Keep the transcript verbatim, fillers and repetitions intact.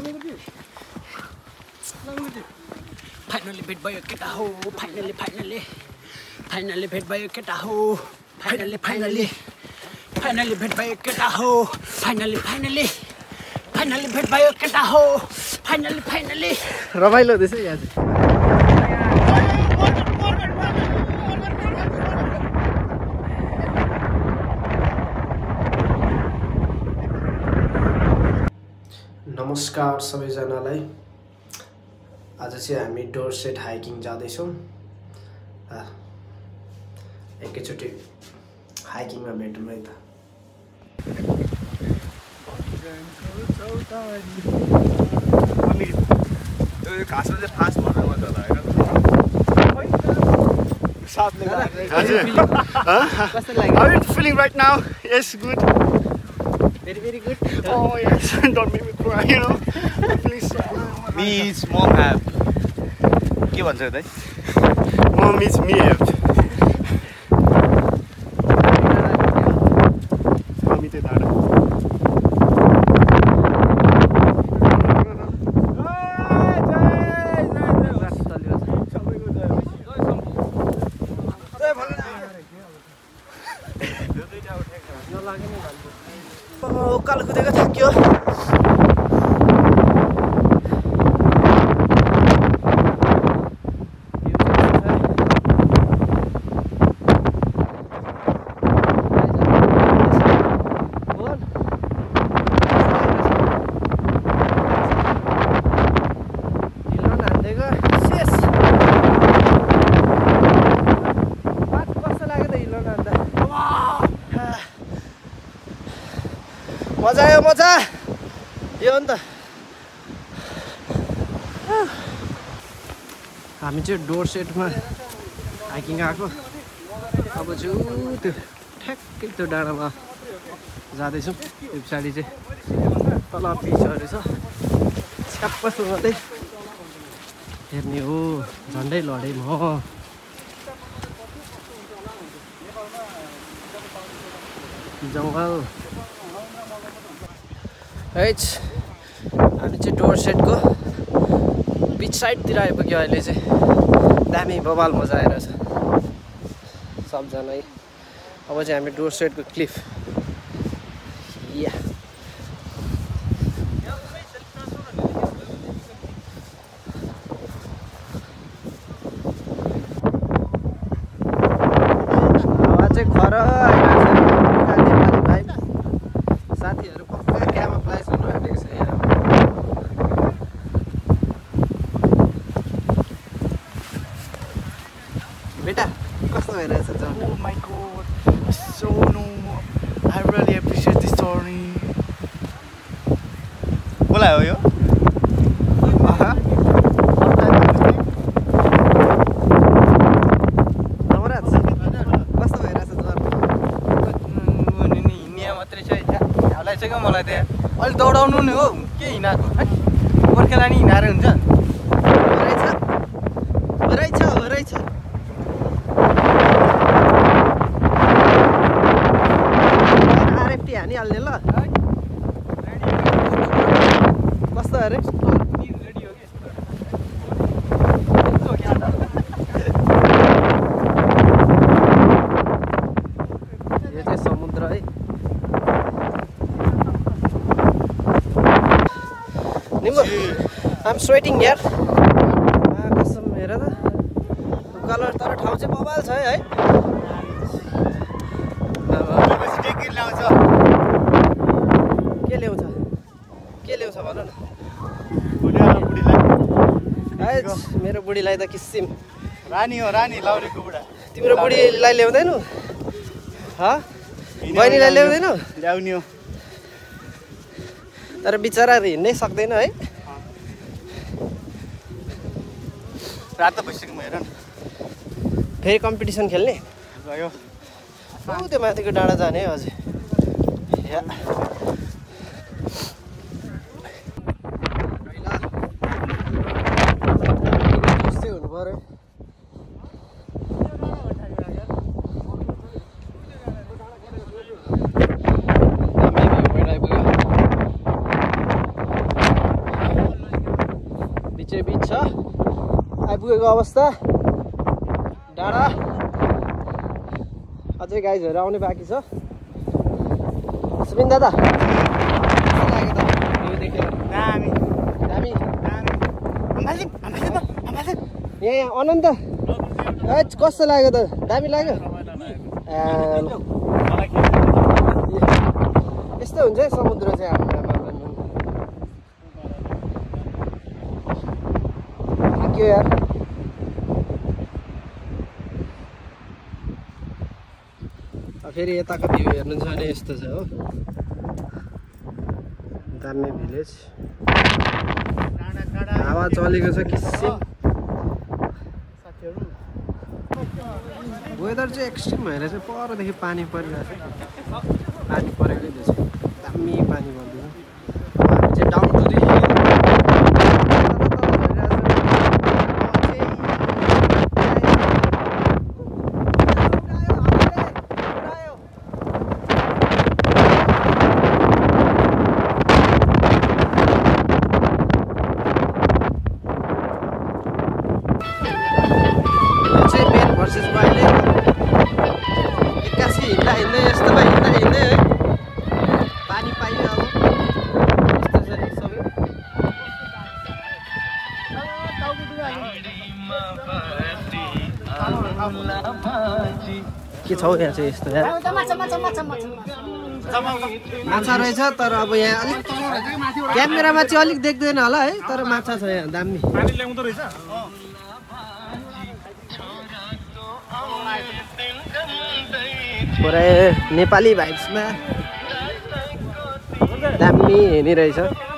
Finally भेट भयो केटा हो फाइनली फाइनली फाइनली भेट भयो केटा हो फाइनली फाइनली फाइनली भेट भयो केटा हो फाइनली फाइनली फाइनली भेट भयो केटा हो फाइनली फाइनली रमाइलो हुँदैछ यहाँ चाहिँ नमस्कार सबैजनालाई आज चाहिँ हामी डोर्सेट हाइकिङ जाँदैछौँ एकैचोटि हाइकिङमा भेटौँ है त घाँसमा चाहिँ फास्ट भएर मजा लाग्यो साथले कस्तो लाग्यो How are you feeling right now? Yes, good. Very very good. Oh yes, don't make me cry, you know. Please. Means mom have. के भन्छ त? Mom means me have. Mami te dada. उकालो कुदेको थाक्यो मजा आयो मजा यो हो नि त हामी चाहिँ डोर्सेटमा हाइकिङ आएको अब चाहिँ ऊ त्यो ठ्याक्कै त्यो डाँडामा जाँदैछौँ त्यो पछाडि चाहिँ तल पिचहरू छ छ्याप्प मात्रै हेर्ने हो झन्डै लडेँ म जङ्गल है हामी चाहिँ डोर्सेटको बिच साइडतिर आइपुग्यो अहिले चाहिँ दामी बबाल मजा आइरहेछ सबजना अब चाहिँ हामी डोर्सेटको क्लिफ या हावा चाहिँ खर साथीहरू पक्का क्यामोफ्लेज हुनु आँटेको छ यहाँ बेटा कस्तो भइरहेछ जन Oh my god, so no, I really appreciate this story. बोला हो यो नवराज कस्तो भइरहेछ जन हिँड्ने मात्रै छ झ्याउलाई चाहिँ क्या मलाई त्यहाँ अलिक दौडाउनु नि हो के हिँडाएको है गोर्खेला नि हिँडाएर हुन्छ रहेछ रहेछ आरएफटी हानिहाल्ने ल कस्तो अरे यो चाहिँ समुद्र है I'm sweating यार कसम हेर त कलर तर ठाउँ चाहिँ बबाल छ है के ल्याउँछ के ल्याउँछ भन न मेरो बुढीलाई त किसिम रानी हो रानी लाउरेको बुढा तिम्रो बुढीलाई ल्याउँदैनौ बहिनीलाई ल्याउँदैनौ ल्याउने हो तर बिचरा हिँड्नै सक्दैन है रात भइसक्यो म हेर न फेरि कम्पिटिसन खेल्ने गयो त्यो माथिको डाँडा जाने है अझै या हुनु पर्यो चाहिँ बिच छ आइपुगेको अवस्था डाँडा अझै गाइजहरू आउने बाँकी छ सुबिन दादा कस्तो लाग्यो त भ्यू देखेर दामी दामी दामी अम्बाले अम्बाले त अम्बाले यहाँ यहाँ अनन्त ए कस्तो लाग्यो त दामी लाग्यो यस्तो हुन्छ है समुद्र चाहिँ हाम्रोमा थाक्यो यार फेरि यताको भ्यू हेर्नुहुन्छ भने यस्तो छ हो दामी भिलेज हावा चलेको छ किसिम वेदर चाहिँ एक्सट्रिम भएर चाहिँ परदेखि पानी परिरहेको छ पानी परेकै रहेछ दामी पानी पर्दैन चाहिँ डाउन टु द हिल के छ यहाँ चाहिँ यस्तो यार माछा रहेछ तर अब यहाँ अलिक क्यामेरामा चाहिँ अलिक देख्दैन होला है तर माछा छ यहाँ दामी पुरै नेपाली भाइब्समा दामी हेर्ने रहेछ